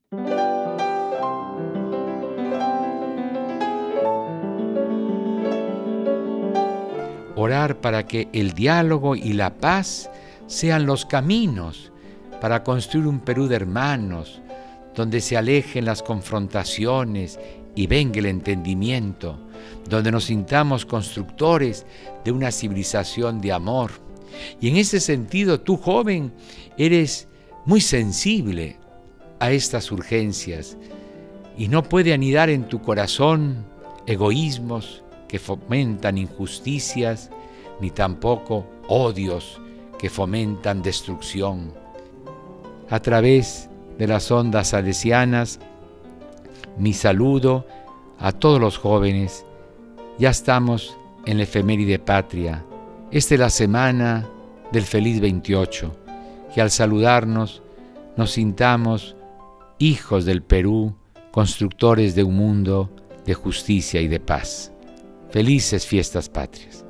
Orar para que el diálogo y la paz sean los caminos para construir un Perú de hermanos, donde se alejen las confrontaciones y venga el entendimiento, donde nos sintamos constructores de una civilización de amor. Y en ese sentido, tú, joven, eres muy sensible a estas urgencias y no puede anidar en tu corazón egoísmos que fomentan injusticias, ni tampoco odios que fomentan destrucción. A través de las ondas salesianas, mi saludo a todos los jóvenes. Ya estamos en la efeméride patria. Esta es la semana del feliz 28, que al saludarnos nos sintamos hijos del Perú, constructores de un mundo de justicia y de paz. Felices fiestas patrias.